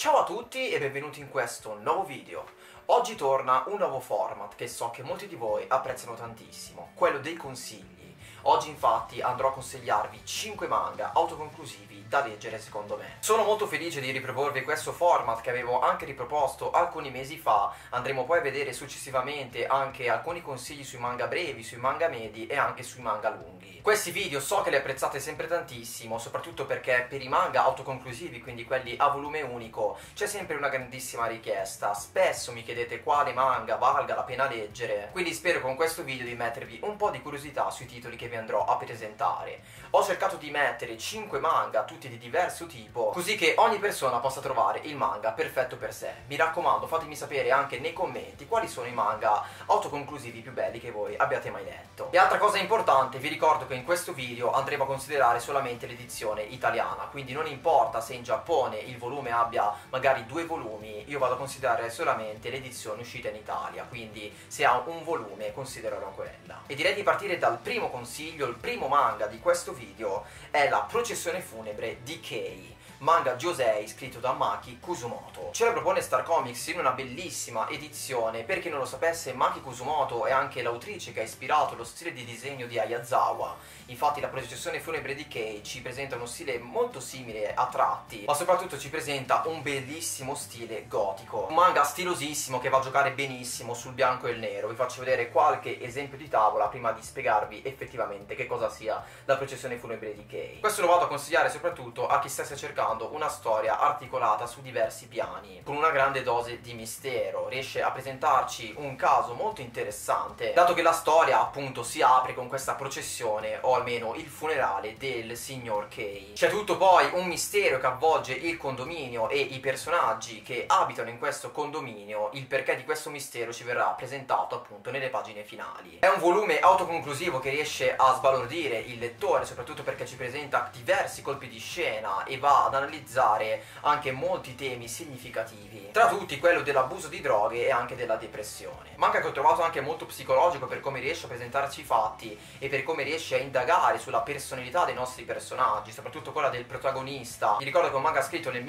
Ciao a tutti e benvenuti in questo nuovo video. Oggi torna un nuovo format che so che molti di voi apprezzano tantissimo, quello dei consigli. Oggi infatti andrò a consigliarvi 5 manga autoconclusivi da leggere secondo me. Sono molto felice di riproporvi questo format che avevo anche riproposto alcuni mesi fa. Andremo poi a vedere successivamente anche alcuni consigli sui manga brevi, sui manga medi e anche sui manga lunghi. Questi video so che li apprezzate sempre tantissimo, soprattutto perché per i manga autoconclusivi, quindi quelli a volume unico, c'è sempre una grandissima richiesta. Spesso mi chiedete quale manga valga la pena leggere, quindi spero con questo video di mettervi un po' di curiosità sui titoli che vi andrò a presentare. Ho cercato di mettere 5 manga, tutti di diverso tipo, così che ogni persona possa trovare il manga perfetto per sé. Mi raccomando, fatemi sapere anche nei commenti quali sono i manga autoconclusivi più belli che voi abbiate mai letto. E altra cosa importante, vi ricordo che in questo video andremo a considerare solamente l'edizione italiana, quindi non importa se in Giappone il volume abbia magari 2 volumi, io vado a considerare solamente l'edizione uscita in Italia, quindi se ha un volume considererò quella. E direi di partire dal primo consiglio. Il primo manga di questo video è La processione funebre di Kei, manga Josei scritto da Maki Kusumoto. Ce la propone Star Comics in una bellissima edizione. Per chi non lo sapesse, Maki Kusumoto è anche l'autrice che ha ispirato lo stile di disegno di Ayazawa. Infatti La processione funebre di Kei ci presenta uno stile molto simile a tratti, ma soprattutto ci presenta un bellissimo stile gotico. Un manga stilosissimo che va a giocare benissimo sul bianco e il nero. Vi faccio vedere qualche esempio di tavola prima di spiegarvi effettivamente che cosa sia La processione funebre di Kei. Questo lo vado a consigliare soprattutto a chi stesse cercando una storia articolata su diversi piani, con una grande dose di mistero. Riesce a presentarci un caso molto interessante, dato che la storia appunto si apre con questa processione, o almeno il funerale del signor Kei. C'è tutto poi un mistero che avvolge il condominio e i personaggi che abitano in questo condominio. Il perché di questo mistero ci verrà presentato appunto nelle pagine finali. È un volume autoconclusivo che riesce a sbalordire il lettore, soprattutto perché ci presenta diversi colpi di scena e va ad analizzare anche molti temi significativi, tra tutti quello dell'abuso di droghe e anche della depressione. Manga che ho trovato anche molto psicologico per come riesce a presentarci i fatti e per come riesce a indagare sulla personalità dei nostri personaggi, soprattutto quella del protagonista. Vi ricordo che è un manga scritto nel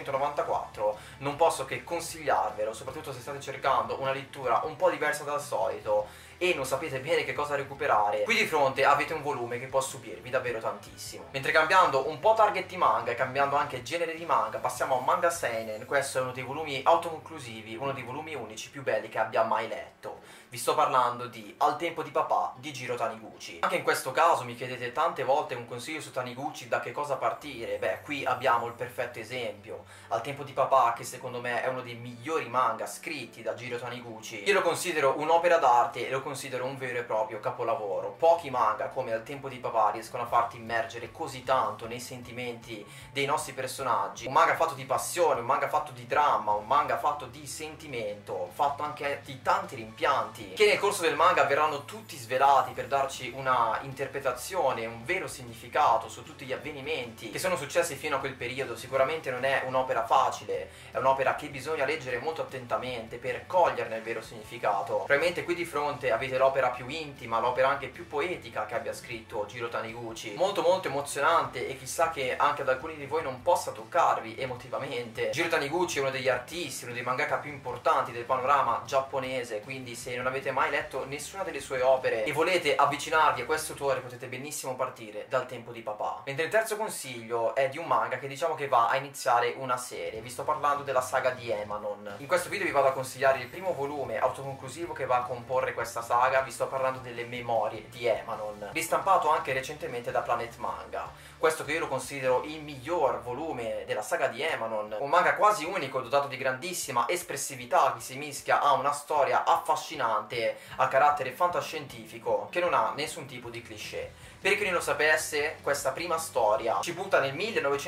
1994, non posso che consigliarvelo, soprattutto se state cercando una lettura un po' diversa dal solito e non sapete bene che cosa recuperare. Qui di fronte avete un volume che può stupirvi davvero tantissimo. Mentre cambiando un po' target di manga e cambiando anche genere di manga, passiamo a un manga seinen. Questo è uno dei volumi autoconclusivi, uno dei volumi unici più belli che abbia mai letto. Vi sto parlando di Al tempo di papà di Jiro Taniguchi. Anche in questo caso mi chiedete tante volte un consiglio su Taniguchi, da che cosa partire. Beh, qui abbiamo il perfetto esempio. Al tempo di papà, che secondo me è uno dei migliori manga scritti da Jiro Taniguchi. Io lo considero un'opera d'arte e lo considero un vero e proprio capolavoro. Pochi manga come Al tempo di papà riescono a farti immergere così tanto nei sentimenti dei nostri personaggi. Un manga fatto di passione, un manga fatto di dramma, un manga fatto di sentimento, fatto anche di tanti rimpianti, che nel corso del manga verranno tutti svelati per darci una interpretazione, un vero significato su tutti gli avvenimenti che sono successi fino a quel periodo. Sicuramente non è un'opera facile, è un'opera che bisogna leggere molto attentamente per coglierne il vero significato. Probabilmente qui di fronte avete l'opera più intima, l'opera anche più poetica che abbia scritto Jiro Taniguchi, molto molto emozionante, e chissà che anche ad alcuni di voi non possa toccarvi emotivamente. Jiro Taniguchi è uno degli artisti, uno dei mangaka più importanti del panorama giapponese, quindi se non avete mai letto nessuna delle sue opere e volete avvicinarvi a questo autore, potete benissimo partire dal tempo di papà. Mentre il terzo consiglio è di un manga che diciamo che va a iniziare una serie. Vi sto parlando della saga di Emanon. In questo video vi vado a consigliare il primo volume autoconclusivo che va a comporre questa saga. Vi sto parlando delle memorie di Emanon, ristampato anche recentemente da Planet Manga. Questo che io lo considero il miglior volume della saga di Emanon, un manga quasi unico, dotato di grandissima espressività, che si mischia a una storia affascinante a carattere fantascientifico che non ha nessun tipo di cliché. Per chi non lo sapesse, questa prima storia ci butta nel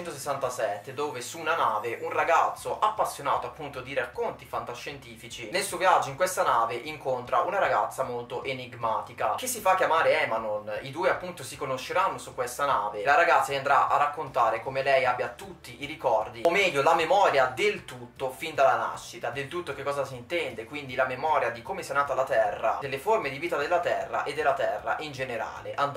1967, dove su una nave un ragazzo appassionato appunto di racconti fantascientifici, nel suo viaggio in questa nave incontra una ragazza molto enigmatica che si fa chiamare Emanon. I due appunto si conosceranno su questa nave. La ragazza gli andrà a raccontare come lei abbia tutti i ricordi, o meglio la memoria del tutto fin dalla nascita. Del tutto che cosa si intende? Quindi la memoria di come sia nata la Terra, delle forme di vita della Terra e della Terra in generale, andando a 3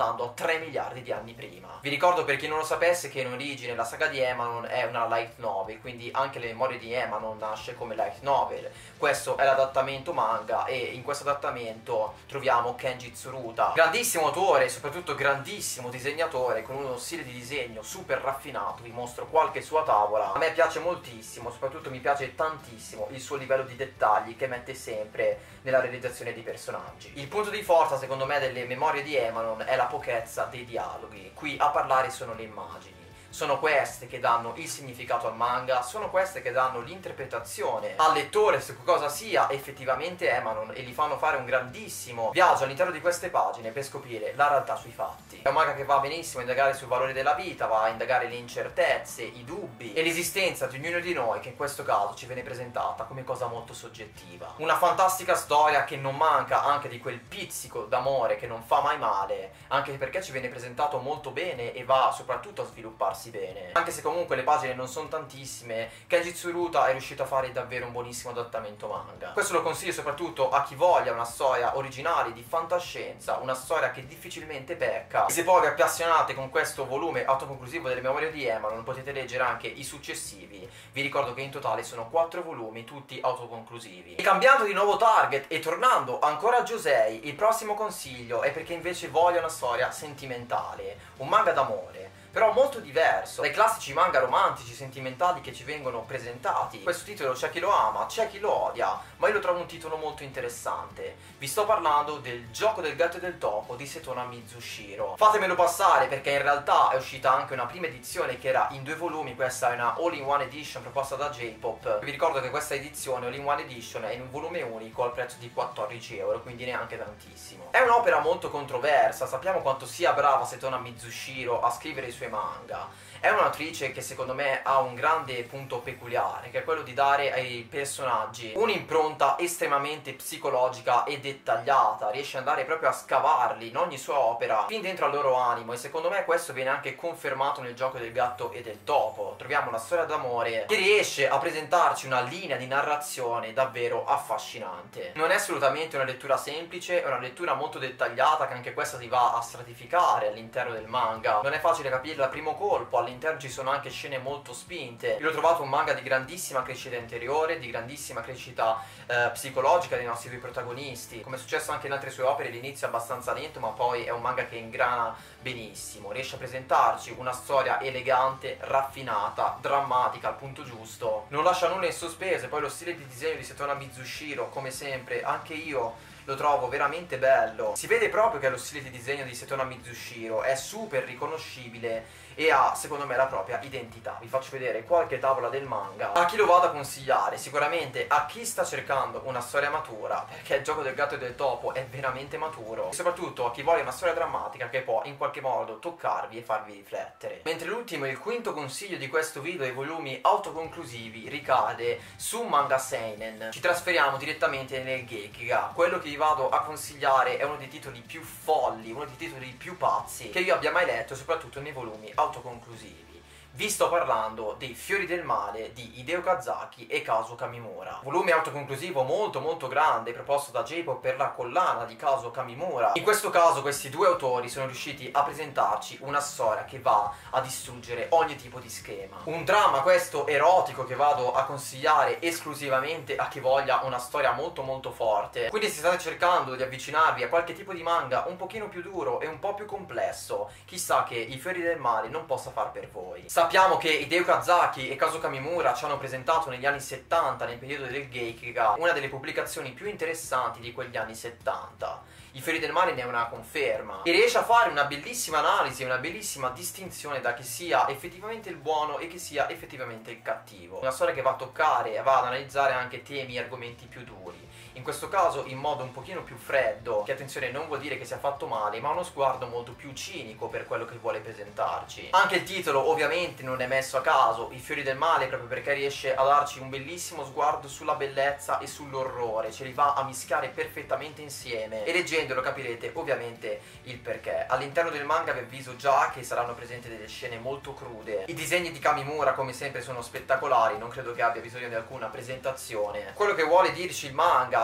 3 miliardi di anni prima. Vi ricordo, per chi non lo sapesse, che in origine la saga di Emanon è una light novel, quindi anche le memorie di Emanon nasce come light novel. Questo è l'adattamento manga e in questo adattamento troviamo Kenji Tsuruta, grandissimo autore e soprattutto grandissimo disegnatore, con uno stile di disegno super raffinato. Vi mostro qualche sua tavola. A me piace moltissimo, soprattutto mi piace tantissimo il suo livello di dettagli che mette sempre nella realizzazione dei personaggi. Il punto di forza secondo me delle memorie di Emanon è la pochezza dei dialoghi. Qui a parlare sono le immagini. Sono queste che danno il significato al manga, sono queste che danno l'interpretazione al lettore su cosa sia effettivamente Emanon e gli fanno fare un grandissimo viaggio all'interno di queste pagine per scoprire la realtà sui fatti. È un manga che va benissimo a indagare sul valore della vita, va a indagare le incertezze, i dubbi e l'esistenza di ognuno di noi, che in questo caso ci viene presentata come cosa molto soggettiva. Una fantastica storia che non manca anche di quel pizzico d'amore che non fa mai male, anche perché ci viene presentato molto bene e va soprattutto a svilupparsi bene. Anche se comunque le pagine non sono tantissime, Kenji Tsuruta è riuscito a fare davvero un buonissimo adattamento manga. Questo lo consiglio soprattutto a chi voglia una storia originale di fantascienza, una storia che difficilmente pecca. E se poi vi appassionate con questo volume autoconclusivo delle memorie di Emanon, potete leggere anche i successivi. Vi ricordo che in totale sono 4 volumi, tutti autoconclusivi. E cambiando di nuovo target e tornando ancora a Josei, il prossimo consiglio è perché invece voglio una storia sentimentale, un manga d'amore, però molto diverso dai classici manga romantici sentimentali che ci vengono presentati. Questo titolo c'è chi lo ama, c'è chi lo odia, ma io lo trovo un titolo molto interessante. Vi sto parlando del Gioco del gatto e del topo di Setona Mizushiro. Fatemelo passare, perché in realtà è uscita anche una prima edizione che era in 2 volumi. Questa è una all-in-one edition proposta da J-Pop. Vi ricordo che questa edizione all-in-one edition è in un volume unico al prezzo di 14 euro, quindi neanche tantissimo. È un'opera molto controversa, sappiamo quanto sia brava Setona Mizushiro a scrivere i suoi manga. È un'autrice che secondo me ha un grande punto peculiare, che è quello di dare ai personaggi un'impronta estremamente psicologica e dettagliata. Riesce ad andare proprio a scavarli in ogni sua opera fin dentro al loro animo, e secondo me questo viene anche confermato nel Gioco del gatto e del topo. Troviamo una storia d'amore che riesce a presentarci una linea di narrazione davvero affascinante. Non è assolutamente una lettura semplice, è una lettura molto dettagliata, che anche questa si va a stratificare all'interno del manga. Non è facile capirla al primo colpo, all'interno ci sono anche scene molto spinte. Io l'ho trovato un manga di grandissima crescita interiore, di grandissima crescita psicologica dei nostri due protagonisti. Come è successo anche in altre sue opere, l'inizio è abbastanza lento, ma poi è un manga che ingrana benissimo. Riesce a presentarci una storia elegante, raffinata, drammatica al punto giusto. Non lascia nulla in sospeso, e poi lo stile di disegno di Setona Mizushiro, come sempre, anche io lo trovo veramente bello. Si vede proprio che è lo stile di disegno di Setona Mizushiro, è super riconoscibile e ha secondo me la propria identità. Vi faccio vedere qualche tavola del manga. A chi lo vado a consigliare? Sicuramente a chi sta cercando una storia matura, perché il Gioco del gatto e del topo è veramente maturo, e soprattutto a chi vuole una storia drammatica che può in qualche modo toccarvi e farvi riflettere. Mentre l'ultimo e il quinto consiglio di questo video, i volumi autoconclusivi, ricade su manga seinen. Ci trasferiamo direttamente nel Gekiga. Quello che vi vado a consigliare è uno dei titoli più folli, uno dei titoli più pazzi che io abbia mai letto, soprattutto nei volumi autoconclusivi. Vi sto parlando dei Fiori del Male di Hideo Kazaki e Kazuo Kamimura. Volume autoconclusivo molto grande, proposto da J-Pop per la collana di Kazuo Kamimura. In questo caso questi due autori sono riusciti a presentarci una storia che va a distruggere ogni tipo di schema. Un dramma questo erotico che vado a consigliare esclusivamente a chi voglia una storia molto forte. Quindi se state cercando di avvicinarvi a qualche tipo di manga un pochino più duro e un po' più complesso, chissà che i Fiori del Male non possa far per voi. Sappiamo che Hideo Kazaki e Kazuo Kamimura ci hanno presentato negli anni 70, nel periodo del Gekiga, una delle pubblicazioni più interessanti di quegli anni 70. I Fiori del Male ne è una conferma e riesce a fare una bellissima analisi, una bellissima distinzione da chi sia effettivamente il buono e chi sia effettivamente il cattivo. Una storia che va a toccare e va ad analizzare anche temi e argomenti più duri. In questo caso in modo un pochino più freddo, che attenzione non vuol dire che sia fatto male, ma uno sguardo molto più cinico per quello che vuole presentarci. Anche il titolo ovviamente non è messo a caso, I Fiori del Male, proprio perché riesce a darci un bellissimo sguardo sulla bellezza e sull'orrore, ce li va a mischiare perfettamente insieme e leggendolo capirete ovviamente il perché. All'interno del manga vi avviso già che saranno presenti delle scene molto crude. I disegni di Kamimura come sempre sono spettacolari, non credo che abbia bisogno di alcuna presentazione. Quello che vuole dirci il manga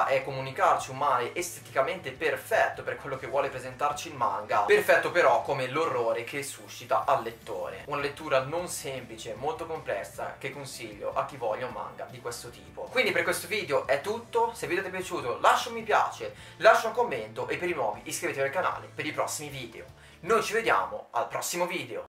è comunicarci un male esteticamente perfetto per quello che vuole presentarci il manga, perfetto però come l'orrore che suscita al lettore. Una lettura non semplice, molto complessa, che consiglio a chi voglia un manga di questo tipo. Quindi per questo video è tutto. Se il video ti è piaciuto lascia un mi piace, lascia un commento e per i nuovi iscrivetevi al canale per i prossimi video. Noi ci vediamo al prossimo video.